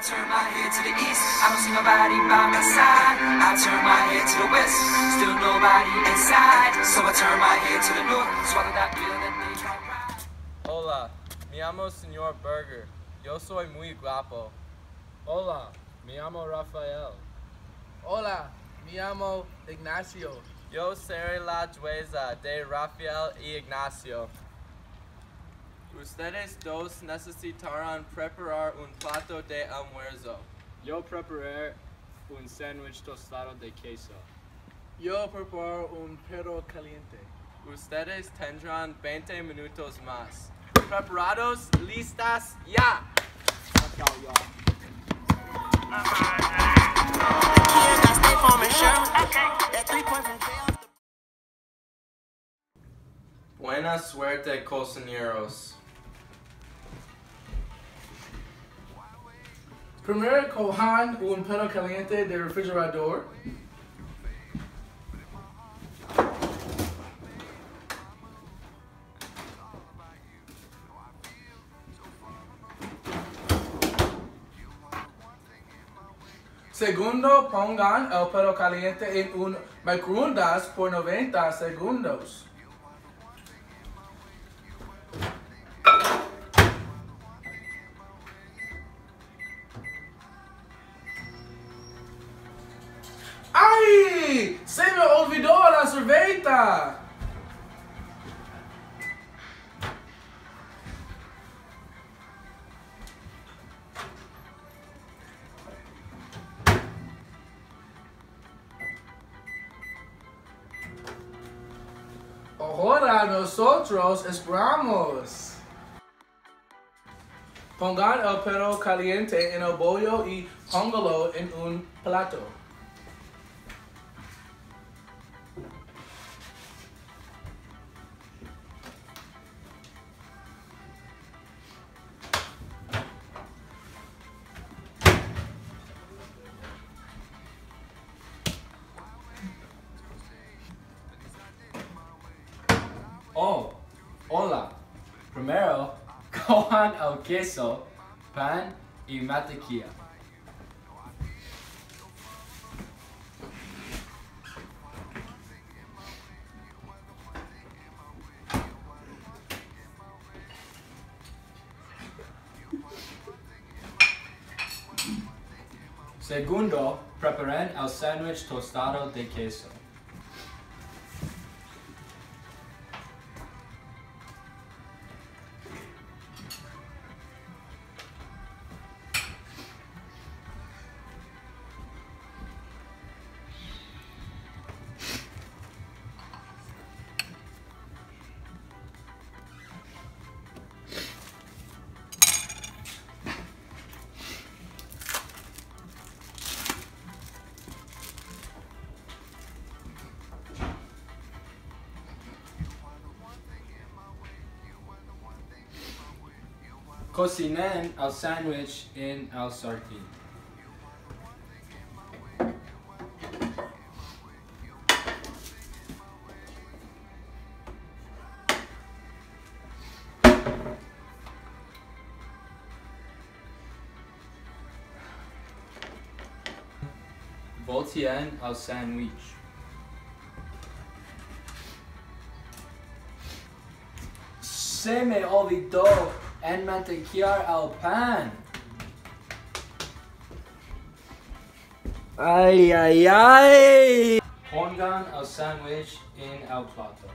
turn my head to the east, I don't see nobody by my side. I turn my head to the west, still nobody inside. So I turn my head to the north, swallow that pill that they call pride. Hola, me llamo Señor Burger. Yo soy muy guapo. Hola, me llamo Rafael. Hola, me llamo Ignacio. Yo seré la jueza de Rafael y Ignacio. Ustedes dos necesitarán preparar un plato de almuerzo. Yo preparé un sándwich tostado de queso. Yo preparo un perro caliente. Ustedes tendrán 20 minutos más. ¿Preparados? ¿Listas? ¡Ya! Buena suerte, cocineros. Primero cojan un perro caliente del refrigerador. Segundo, pongan el perro caliente en un microondas por 90 segundos. ¡Ay! ¡Se me olvidó la cerveza! Ahora nosotros esperamos. Pongan el perro caliente en el bollo y póngalo en un plato. Oh, hola. Primero, cojan el queso, pan y mantequilla. Segundo, preparen el sándwich tostado de queso. Cocinen el sándwich en el sartén. Volteen el sándwich. Se me olvidó enmantequillar el pan. ¡Ay, ay, ay! Pongan el sándwich en el plato.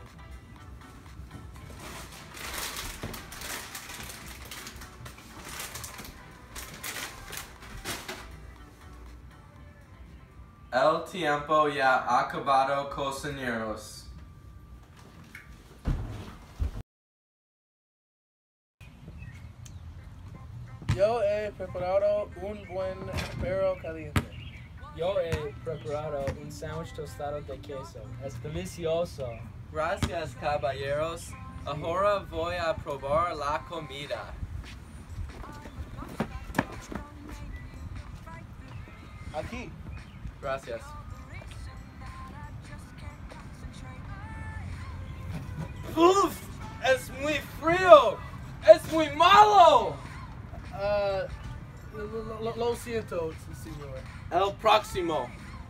El tiempo ya acabado, cocineros. Yo he preparado un buen perro caliente. Yo he preparado un sándwich tostado de queso. Es delicioso. Gracias, caballeros. Ahora voy a probar la comida. Aquí. Gracias. ¡Uf! ¡Es muy frío! ¡Es muy malo! Lo siento, señor. El próximo.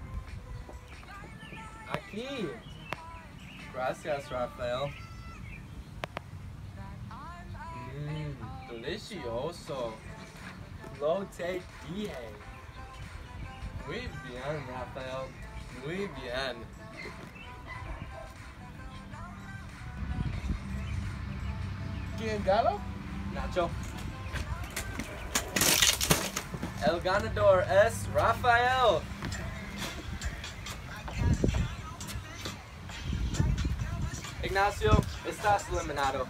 Aquí. Gracias, Rafael. Delicioso. Lo te dije. Muy bien, Rafael. Muy bien. ¿Quién ganó? Nacho. El ganador es Rafael. Ignacio, estás eliminado.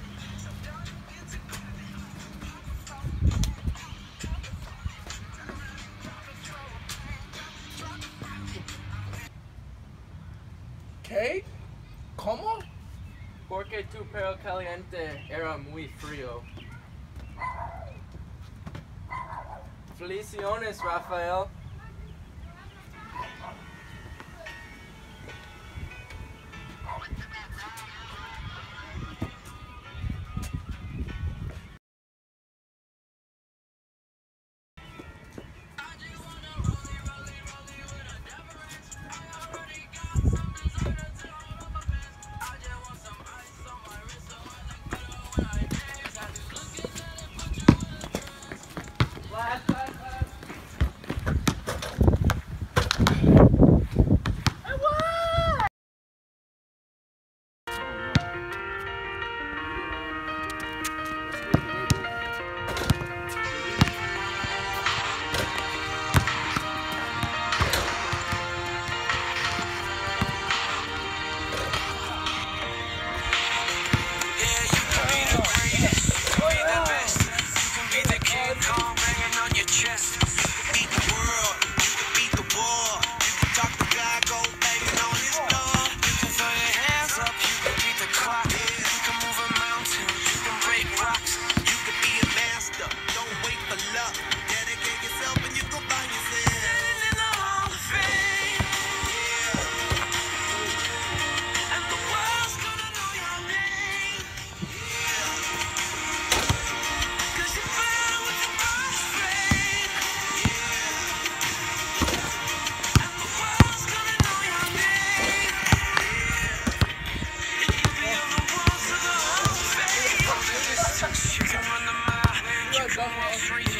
¿Qué? ¿Cómo? Porque tu perro caliente era muy frío. Felicidades, Rafael. You can run the mile, you can walk free.